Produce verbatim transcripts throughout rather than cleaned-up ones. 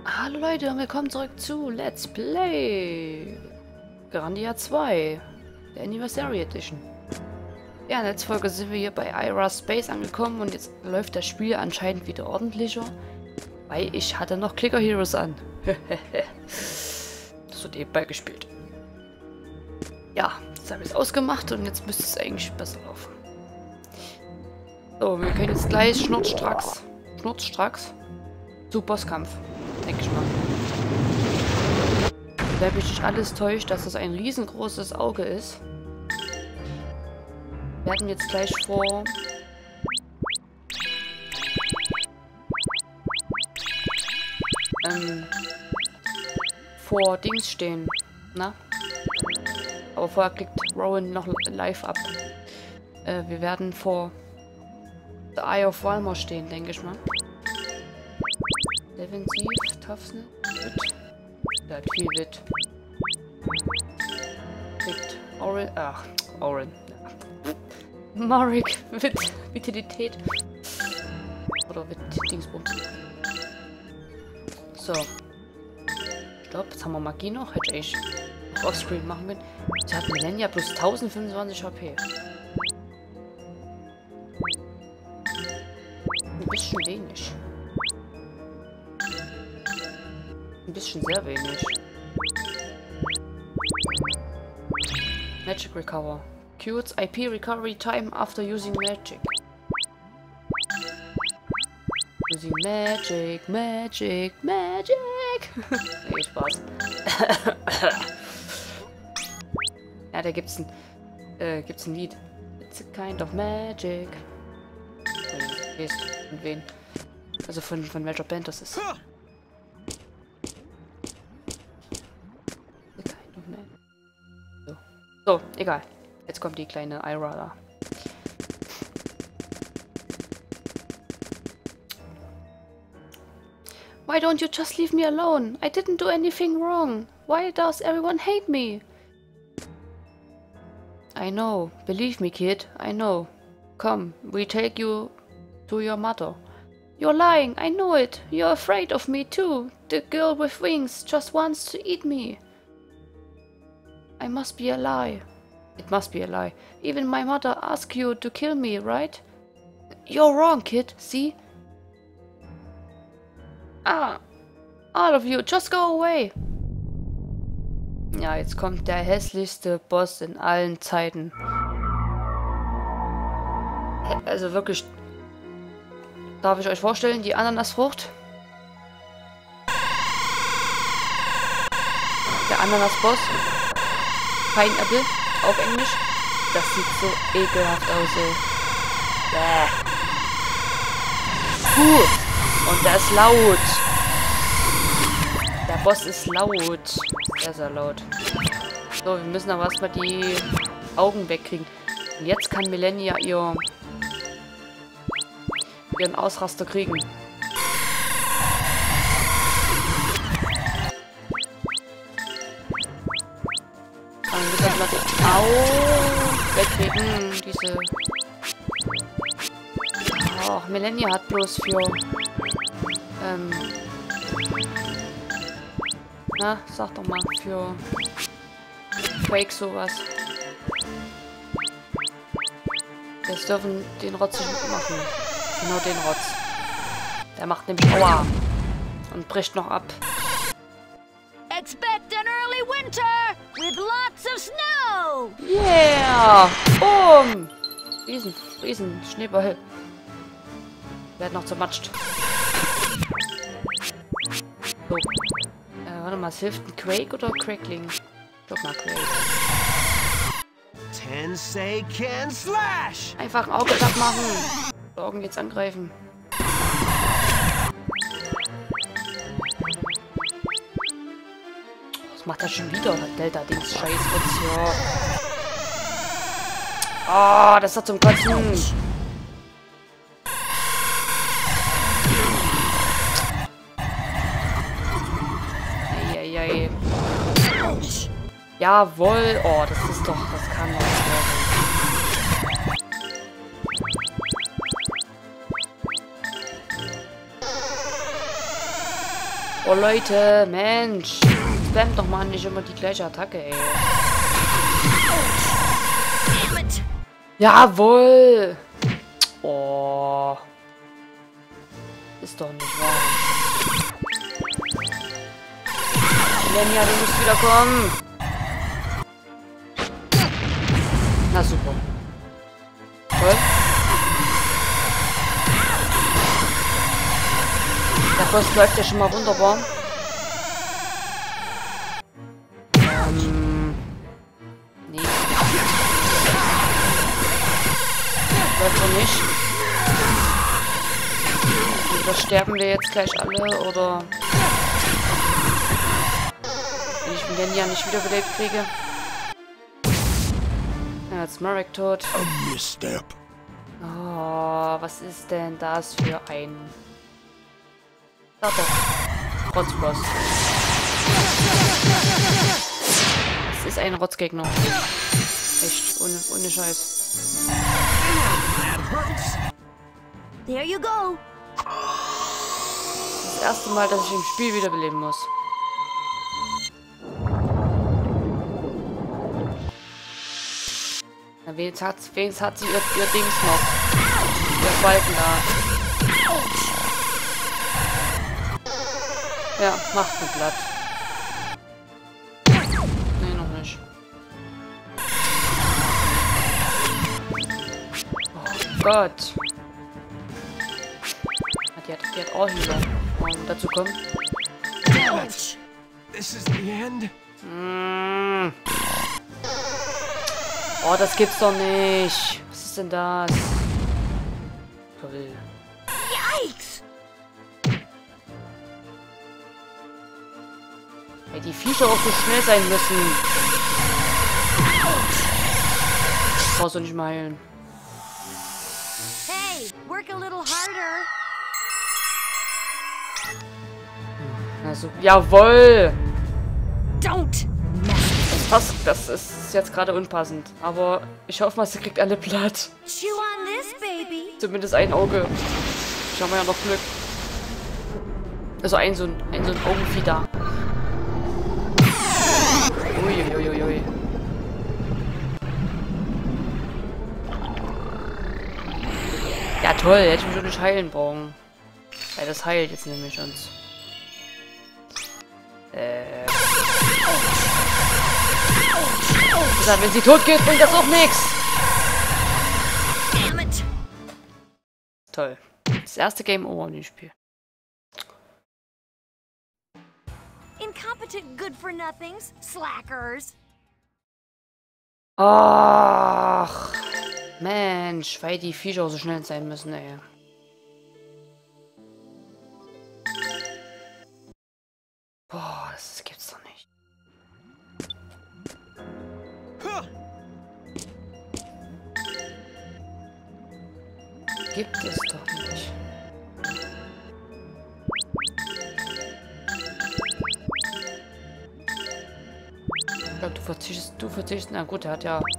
Hallo Leute und willkommen zurück zu Let's Play Grandia zwei, der Anniversary Edition. Ja, in der letzten Folge sind wir hier bei Ira Space angekommen und jetzt läuft das Spiel anscheinend wieder ordentlicher, weil ich hatte noch Clicker Heroes an. Das wird eben beigespielt. Ja, jetzt habe ich es ausgemacht und jetzt müsste es eigentlich besser laufen. So, wir können jetzt gleich schnurzstracks, schnurzstracks zu Bosskampf. Denke ich mal. Wenn mich nicht alles täuscht, dass das ein riesengroßes Auge ist. Wir werden jetzt gleich vor... Ähm, vor Dings stehen. Na? Aber vorher klickt Rowan noch live ab. Äh, wir werden vor The Eye of Walmor stehen, denke ich mal. Defensiv, Toughness, Wit. Der hat viel Wit. Kriegt Oren, ach, Oren. Morik, Wit, Vitalität. Oder Wit, Dingsbums. So. Stopp, jetzt haben wir Magie noch. Hätte ich Offscreen machen können. Jetzt hat Millennia plus tausendfünfundzwanzig H P. Ein bisschen wenig. Ein bisschen sehr wenig. Magic Recover. Cures I P recovery time after using magic. Using magic, magic, magic. Nee, Spaß. Ja, da gibt's ein, äh, gibt's ein Lied. It's a kind of magic. Äh, von wen? Also von, von welcher Band das ist. So. So, egal. Jetzt kommt die kleine Ira da. Why don't you just leave me alone? I didn't do anything wrong. Why does everyone hate me? I know. Believe me, kid. I know. Come, we take you to your mother. You're lying. I know it. You're afraid of me too. The girl with wings just wants to eat me. I must be a lie. It must be a lie. Even my mother asked you to kill me, right? You're wrong, kid. See? Ah. All of you, just go away. Ja, jetzt kommt der hässlichste Boss in allen Zeiten. Also wirklich... Darf ich euch vorstellen, die Ananasfrucht? Der Ananasboss. Pineapple, auf Englisch. Das sieht so ekelhaft aus, ey. Bäh. Puh. Und der ist laut. Der Boss ist laut. Sehr, sehr laut. So, wir müssen aber erstmal die Augen wegkriegen. Und jetzt kann Millennia ihr ihren Ausraster kriegen. Au! Wegkriegen, diese... Oh, Millennia hat bloß für... Ähm... Na, sag doch mal, für... Quake sowas. Jetzt dürfen den Rotz nicht machen. Genau den Rotz. Der macht nämlich Aua. Und bricht noch ab. Expect an early winter with lots of snow. Yeah! Boom! Riesen, riesen Schneeball. Werden noch zermatscht. So. Äh, warte mal, es hilft ein Quake oder Crackling? Ich glaub mal Quake. Tensei can slash! Einfach ein Auge platt machen. Augen jetzt angreifen. Was macht er schon wieder? Delta-Dings, scheiß Witz, ja. Oh, das ist doch zum Kotzen. Eieiei. Jawohl. Oh, das ist doch, das kann doch nicht werden. Oh Leute, Mensch. Spam doch mal nicht immer die gleiche Attacke, ey. Jawohl! Oh. Ist doch nicht wahr. Lenja, du musst wiederkommen. Na super. Toll. Der Boss läuft ja schon mal wunderbar. Ähm. Nee. Läuft doch nicht. Oder sterben wir jetzt gleich alle, oder... Wenn ich den ja nicht wiederbelebt kriege. Ja, jetzt ist Marek tot. Oh, was ist denn das für ein... Da doch. Rotzboss. Das ist ein Rotzgegner. Echt, ohne, ohne Scheiß. There you go. Das erste Mal, dass ich im Spiel wiederbeleben muss. Na, wenigstens hat, wenigstens hat sie ihr, ihr Dings noch. Ihr Balken da. Ja, macht mir platt. Nee, noch nicht. Oh Gott. Die hat, die hat auch Healer. Um dazu kommen. This is the end. Mm. Oh, das gibt's doch nicht. Was ist denn das? Toll. Yikes! Ey, die Viecher auch so schnell sein müssen. Brauchst du nicht mal heilen. Hey, work a little harder. Also, jawohl! Don't. Das passt, das ist jetzt gerade unpassend. Aber ich hoffe mal, sie kriegt alle platt. Chew on this, baby. Zumindest ein Auge. Ich habe ja noch Glück. Also ein so ein, ein, so ein Augenvieh da. Uiuiuiui. Ui, ui. Ja toll, hätte ich mich schon nicht heilen brauchen. Weil das heilt jetzt nämlich uns. Äh. Gesagt, wenn sie tot geht, bringt das auch nichts. Toll. Das erste Game Over in dem Spiel. Incompetent good-for-nothings, slackers. Ach, Mensch, weil die Viecher so schnell sein müssen, ey. Boah, das gibt's doch nicht. Gibt es doch nicht. Ich glaube, du verzichtest, du verzichtest. Na gut, er hat ja.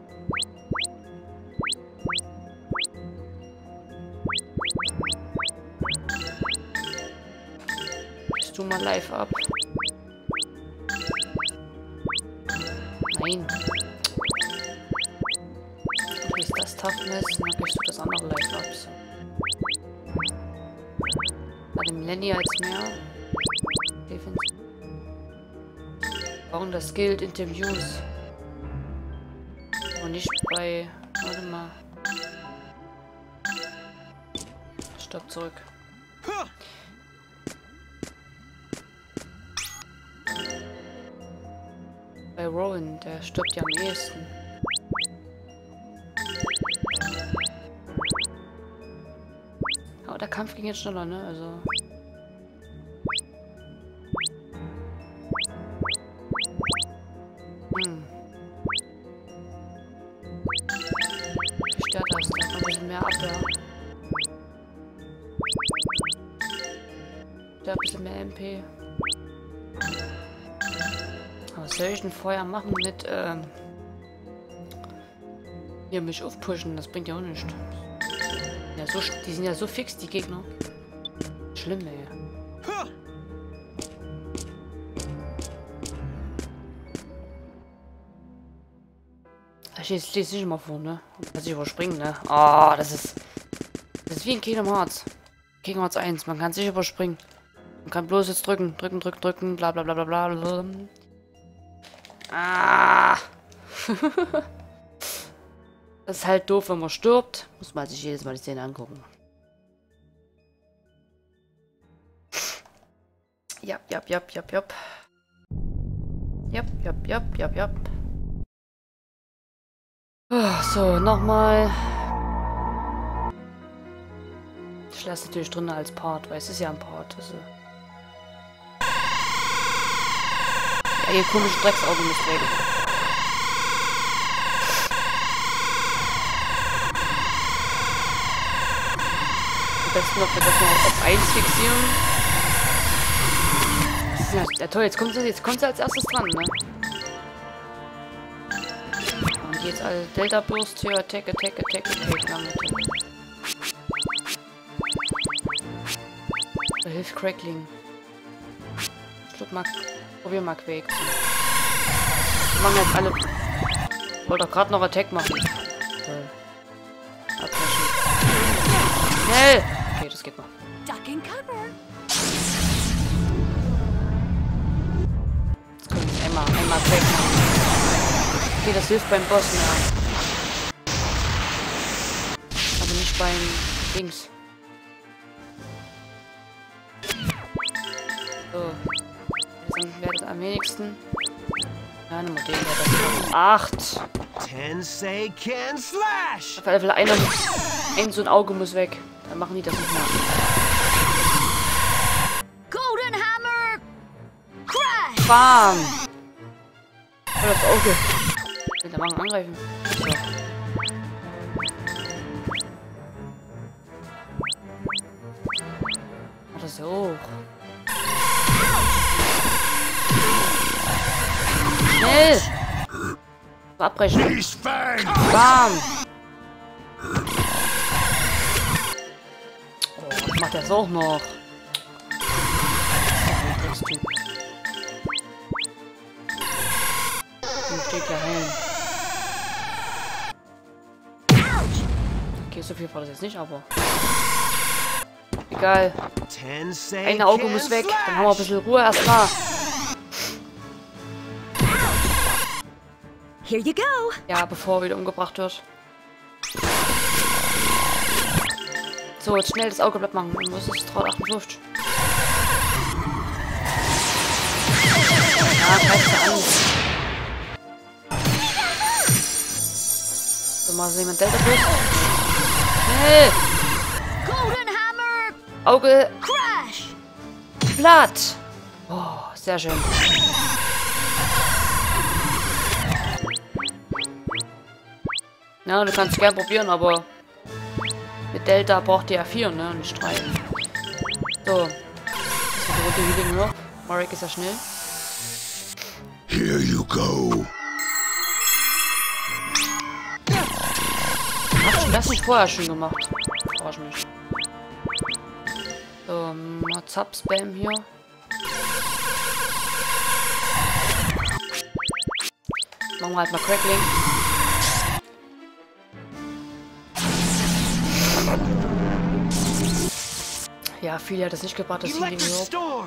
Bist du mal live ab? Nein. Du kriegst das Toughness, dann kriegst du das andere live ab. So. Bei dem Lenny als mehr. Defense. Warum das Skilled Interviews? Und nicht bei. Warte mal. Stopp zurück. Bei Rowan, der stirbt ja am ehesten. Aber der Kampf ging jetzt schneller, ne? Also. Hm. Wie stört das? Da hat ein bisschen mehr Abwehr. Da ein bisschen mehr M P. Was soll ich denn vorher machen mit, ähm... hier mich aufpushen? Das bringt ja auch nichts. Ja, so, die sind ja so fix, die Gegner. Schlimm, ey. lese, lese ich immer vor, ne? Dass ich überspringen, ne? Ah, oh, das ist... Das ist wie in Kingdom Hearts. Kingdom Hearts eins, man kann sich überspringen. Man kann bloß jetzt drücken, drücken, drücken, drücken, bla bla bla bla bla. bla. Ah! Das ist halt doof, wenn man stirbt. Muss man sich jedes Mal die Szene angucken. Ja, ja, ja, ja, ja. Ja, ja, ja, ja, ja. Oh, so, nochmal. Ich lasse natürlich drin als Part, weil es ist ja ein Part. Also. Ja, ihr komische Drecksauge müsst weg. Am besten noch das mal auf eins fixieren. Ja, ja toll, jetzt kommt sie jetzt kommt sie als erstes dran, ne? Und jetzt alle Delta Burst hier, attack, attack, attack, attack, damit. Da hilft Crackling. Schluck mal, probier mal Quake. Wir machen jetzt alle. Ich wollte doch gerade noch Attack machen. Toll. Abbrechen. Schnell! Okay, das geht noch. Duck and cover. Einmal, einmal Quake machen. Okay, das hilft beim Boss, ja. Aber nicht beim Dings. So. Jetzt wäre das am wenigsten. Ja, nimm mal den, der das macht. Acht! Tensei can slash! Auf alle Fälle einer, ein so ein Auge muss weg. Dann machen die das nicht mehr. Golden Hammer. Crash. Bam! Oh, das Auge. Ich will da machen, angreifen. So. Oh, das ist ja hoch. Schnell! Abbrechen. Bam! Oh, was macht das auch noch? Dreckstyp. Steht ja heilen. Okay, so viel war das jetzt nicht, aber... Egal. Ein Auge muss weg. Dann haben wir ein bisschen Ruhe erstmal. Here you go. Ja, bevor er wieder umgebracht wird. So, jetzt schnell das Auge platt machen. Und was ist dreihundertachtundfünfzig? Ja, greift an. So, mal sehen, jemand Delta plus. Schnell! Golden Hammer. Auge Crash. platt! Oh, sehr schön. Ja, du kannst gern probieren, aber mit Delta braucht ihr ja vier, ne? Nicht drei. So. Die Rote Healing noch. Marek ist ja schnell. Here you go. Hab ich das nicht vorher schon gemacht? Verarsch mich. So, mal Zap-Spam hier. Machen wir halt mal Crackling. Ja, viel hat das nicht gebracht, das Healing Rope.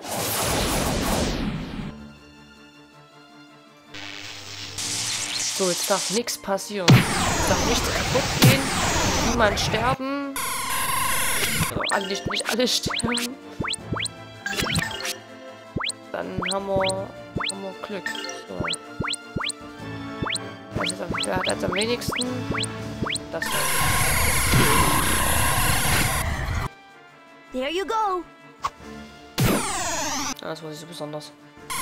So, jetzt darf nichts passieren. Jetzt darf nichts kaputt gehen. Niemand sterben. So, alle nicht, nicht alle sterben. Dann haben wir, haben wir Glück. So. Also, wer hat jetzt am wenigsten? Das da. There you go. Das war nicht so besonders.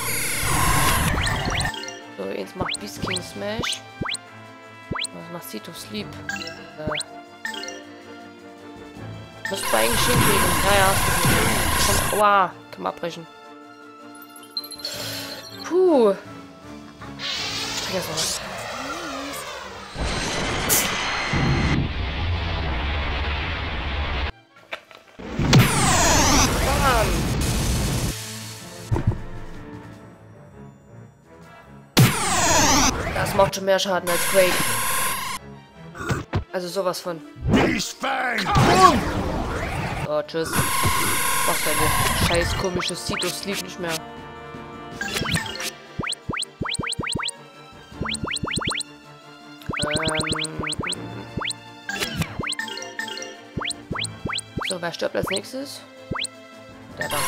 So, jetzt macht Beast King Smash. Was macht Seed of Sleep? Äh. Müsste eigentlich hinkriegen. Naja, es kommt. Aua, kann man abbrechen. Puh. Ich trinke jetzt noch was. Das Das macht schon mehr Schaden als Quake. Also sowas von. Oh, tschüss. Mach deine scheiß komische Cetus-Sleeve nicht mehr. Ähm. So, wer stirbt als nächstes? Der da.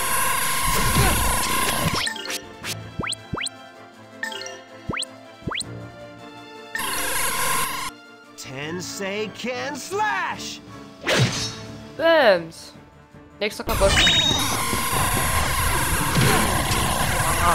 Tensei can slash! Bams! Nächster kaputt. Ah.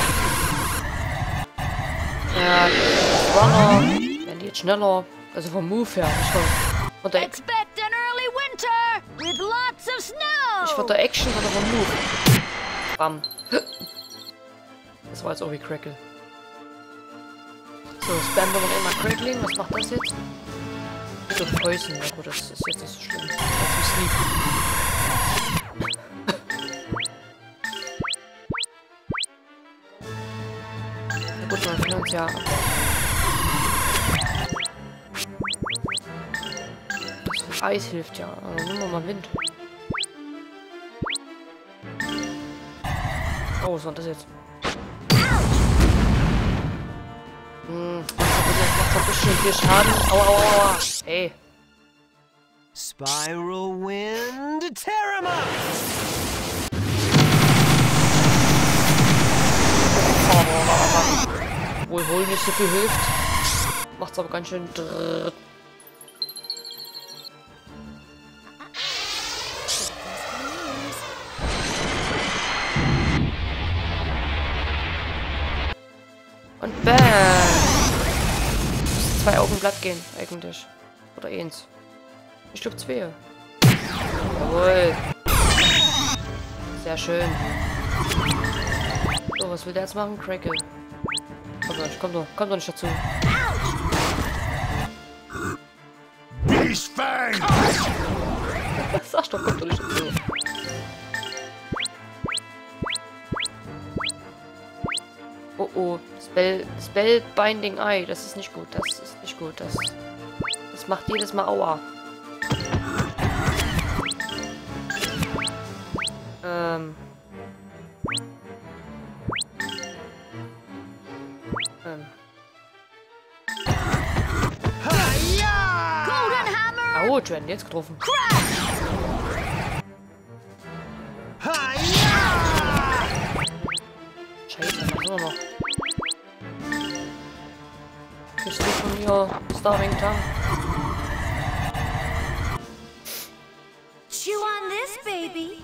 Ja, Runner. Werden die jetzt schneller. Also vom Move her. Ich von, von der, Expect an early winter with lots of snow. nicht von der Action, sondern vom Move. Bam. Das war jetzt auch wie Crackle. So, spammen wir noch immer Crackling. Was macht das jetzt? So Poison. Ja gut, das ist jetzt nicht so schlimm. Das ist Sleep. Na gut, man kann uns ja... Das Eis hilft ja. Also nehmen wir mal Wind. Oh, was war das jetzt? Hm, macht ein bisschen viel Schaden. Aua, aua, aua. Ey. Spiral Wind Terrama! Wohl wohl nicht so viel hilft. Macht's aber ganz schön drrrr. Und bam! Zwei Augen glatt gehen, eigentlich. Oder eins. Ich glaube zwei. Jawohl. Sehr schön. So, was will der jetzt machen? Crackle. Komm doch nicht, komm doch, komm doch nicht dazu. Sag doch, komm doch nicht dazu. Oh oh, Spell, Spellbinding Eye, das ist nicht gut, das ist nicht gut, das, das macht jedes Mal Aua. Ähm. Ähm. Golden Hammer. Oh, Trent, jetzt getroffen. Scheiße, was ist noch? Kriegst du von mir Starving Tongue? Chew on this, baby.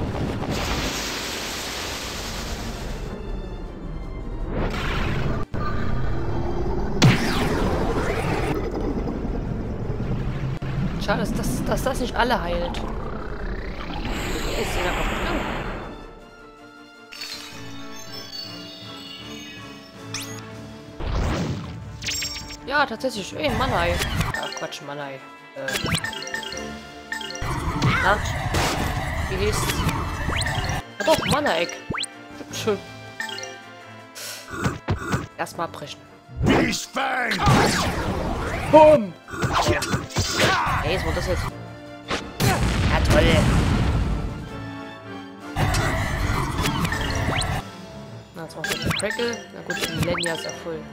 Schade, dass das, dass das nicht alle heilt. Ist ja einfach drin. Ja, tatsächlich. Ey, Manai. Ach, Quatsch, Manai. Äh. Na? Wie hieß's? Ja, doch, Mana-Eck. Schön. Erstmal brechen. Boom! Hey, was war das jetzt? Ja, toll. Na, jetzt macht der Crackle. Na gut, die Millennia ist ja voll.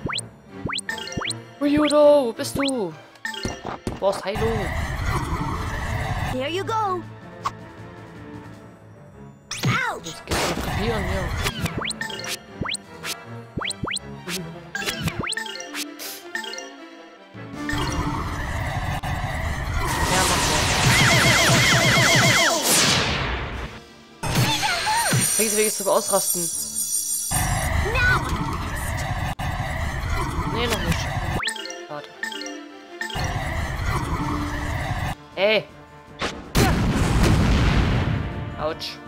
Ryudo, wo bist du? Du brauchst Heilung. There you go. Ouch! Jetzt geht's noch kapieren, ja. Ja, mach mal. Vergiss wirklich zum Ausrasten. Nee, noch nicht. Warte. Ey! Autsch.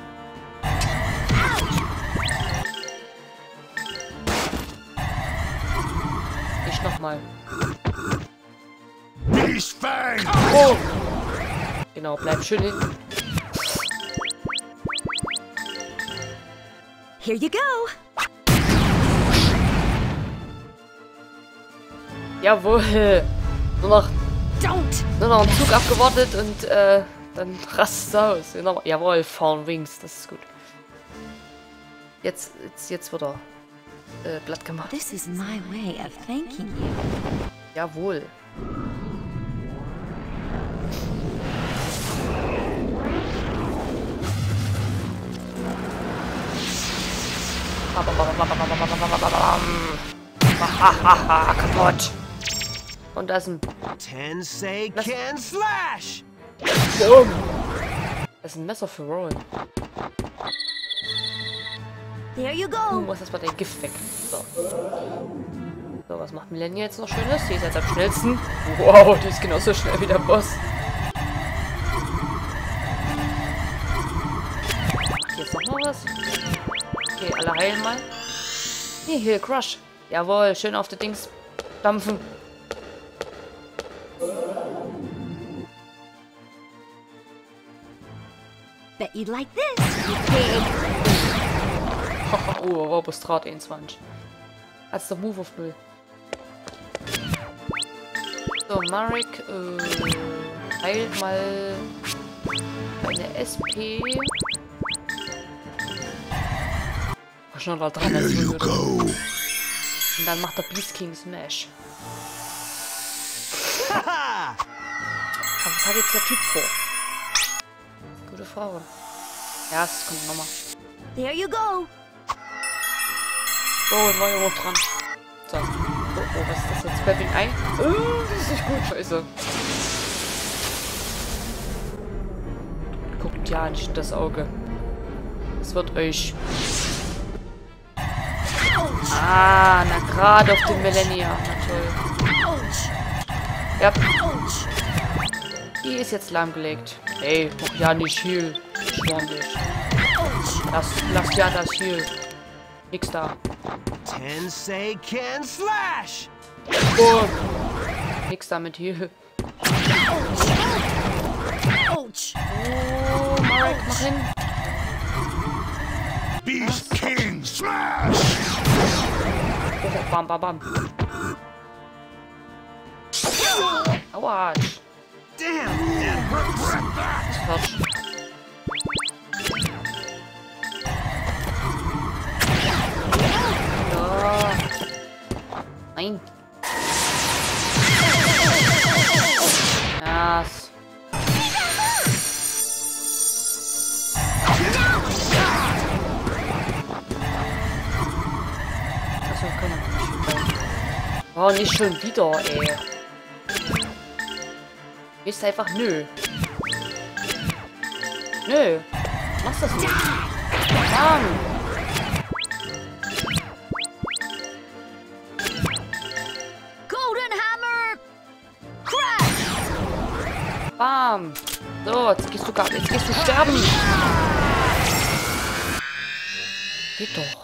Nicht nochmal. Oh! Genau, bleib schön hinten. Here you go. Jawohl. Nur noch, Don't! nur noch einen Zug abgewartet und äh, dann rastet es aus. Genau. Jawohl, fahren Wings, das ist gut. Jetzt, jetzt, jetzt wird er äh, platt gemacht. This is my way of thanking you. Jawohl. Hahaha, kaputt. Und da ist ein... Tensei can slash! Boom. Das ist ein Messer für Rowan. There you Du go. musst erstmal dein Gift weg. So. So, was macht Millennia jetzt noch Schönes? Die ist jetzt am schnellsten. Wow, die ist genauso schnell wie der Boss. Hier ist noch mal was. Okay, alle heilen mal. Hier, hier, Crush. Jawohl, schön auf die Dings dampfen. Bet you'd like this, you pig. Oh, Robustrat einundzwanzig. Als der Move auf null. So, Marek äh, heilt mal eine S P. War schon da dran. Here you Als go. Und dann macht er Beast King Smash. Haha! Aber was hat jetzt der Typ vor? Gute Frage. Ja, es kommt nochmal. There you go. Oh, neue hoch dran. So. Oh, oh, was ist das jetzt? Spamming Ei? Oh, das ist nicht gut. Scheiße. Guckt ja nicht in das Auge. Es wird euch... Ah, na gerade auf den Millennia. Na toll. Ja. Die ist jetzt lahmgelegt. Ey, mach ja nicht Heal. Schwör dich. Lass, lass ja das Heal. Nix da. Tensei can slash! Boom. Nix da mit Heal. Ouch. Oh, Marek, mach hin. Beast King Smash! Oh, bam, bam, bam. Aua. Damn, that hurts! Quatsch. Ja. Nein. Yes. Das können wir nicht. Oh, nicht schon wieder, ey. Ist einfach nö. Nö. Machst das nicht. Mann. Golden Hammer. Crash. Bam. So, jetzt gehst du gar jetzt gehst du sterben. Geht doch.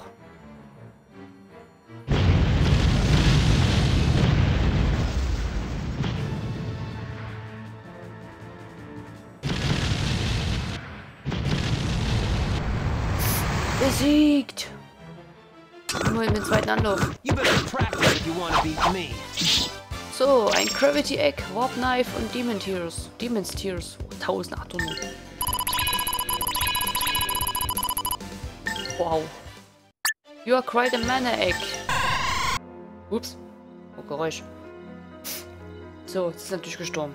Besiegt! Nur in den zweiten Anlauf. You better practice if you want to beat me. So, ein Gravity Egg, Warp Knife und Demon Tears. Demon's Tears. eintausendachthundert. Wow. You are quite a mana egg. Ups. Oh, Geräusch. So, jetzt ist natürlich gestorben.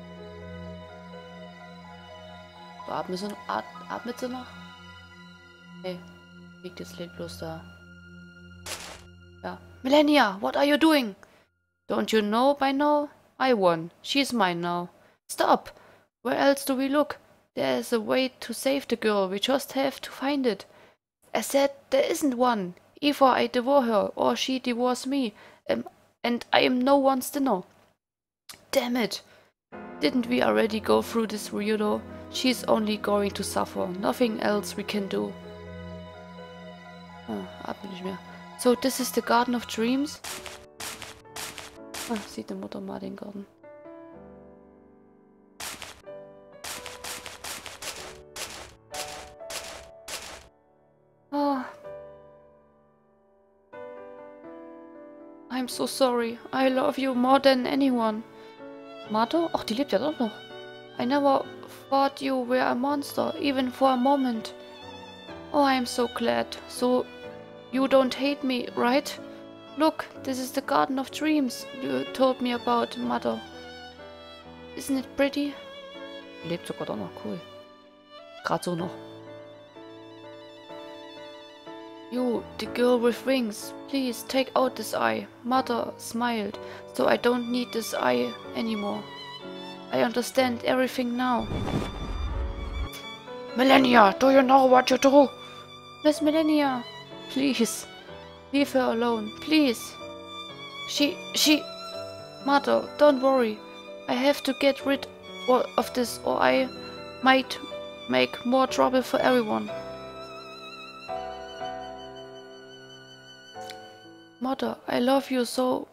So, atmet sie noch? At atmet sie noch? Nee. Liegt jetzt lebt bloß da. Ja. Millennia, what are you doing? Don't you know by now? I won. She's mine now. Stop! Where else do we look? There is a way to save the girl. We just have to find it. I said there isn't one. Either I devour her or she devours me. Um, and I am no one's dinner. Damn it! Didn't we already go through this weirdo? She's only going to suffer. Nothing else we can do. Ah, atme nicht mehr. So, this is the Garden of Dreams. Ah, sieht die Mutter mal den Garten. Ah. I'm so sorry. I love you more than anyone. Mother? Ach, die lebt ja doch noch. I never thought you were a monster, even for a moment. Oh, I'm so glad. So, you don't hate me, right? Look, this is the Garden of Dreams you told me about, Mother. Isn't it pretty? Lebt sogar doch noch, cool. Gerade so noch. You, the girl with wings, please take out this eye. Mother smiled, so I don't need this eye anymore. I understand everything now. Melania, do you know what you do? Miss Melania, please, leave her alone, please. She, she... Mother, don't worry. I have to get rid of this or I might make more trouble for everyone. Mother, I love you so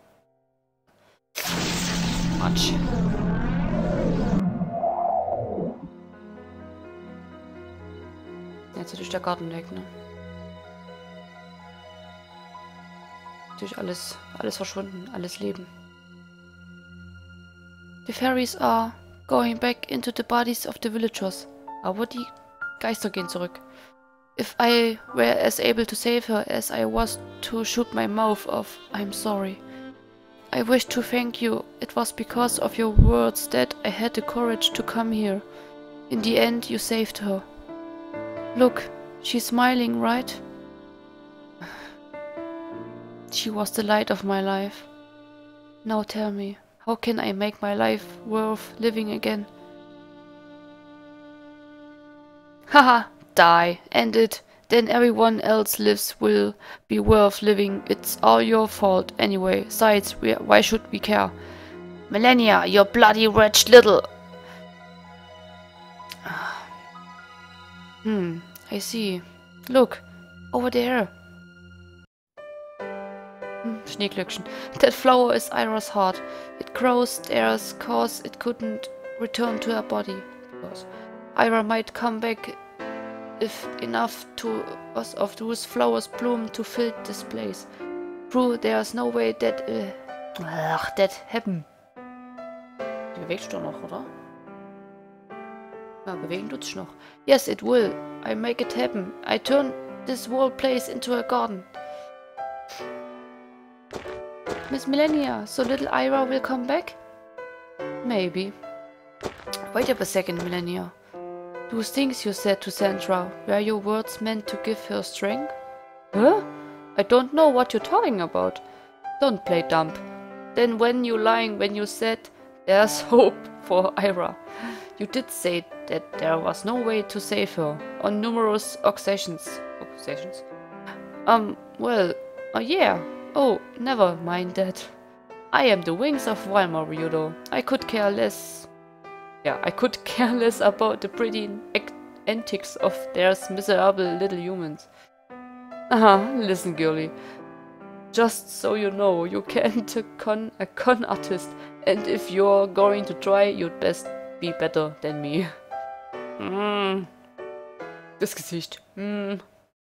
much. Jetzt ist der Garten weg, ne? Natürlich alles, alles verschwunden, alles Leben. The fairies are going back into the bodies of the villagers. Aber die Geister gehen zurück. If I were as able to save her as I was to shoot my mouth off, I'm sorry. I wish to thank you. It was because of your words that I had the courage to come here. In the end, you saved her. Look, she's smiling, right? She was the light of my life. Now tell me, how can I make my life worth living again? Haha! Die, end it, then everyone else lives will be worth living. It's all your fault anyway. Besides, we, why should we care? Melania, you bloody wretched little... Hmm, I see. Look, over there. Hmm, Schneeglöckchen. That flower is Ira's heart. It grows there cause it couldn't return to her body. Because Ira might come back if enough to us of those flowers bloom to fill this place. True, there's no way that uh, ach, that happen. Die bewegt sich doch noch, oder? Ja, bewegen tut's noch. Yes, it will. I make it happen. I turn this whole place into a garden. Miss Melania, so little Ira will come back? Maybe. Wait up a second, Melania. Those things you said to Sandra, were your words meant to give her strength? Huh? I don't know what you're talking about. Don't play dumb. Then when you lying when you said there's hope for Ira. You did say that there was no way to save her, on numerous occasions. Occasions? Um, well, uh, yeah. Oh, never mind that. I am the wings of Walmar, you know. I could care less... Yeah, I could care less about the pretty antics of their miserable little humans. Aha, listen, girlie. Just so you know, you can't con a con artist, and if you're going to try, you'd best be better than me. Mm. Das Gesicht. Mm.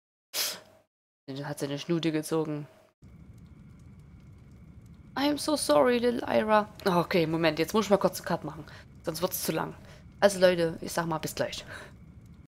Hat seine Schnute gezogen. I'm so sorry, little Ira. Okay, Moment, jetzt muss ich mal kurz einen Cut machen. Sonst wird es zu lang. Also Leute, ich sag mal bis gleich.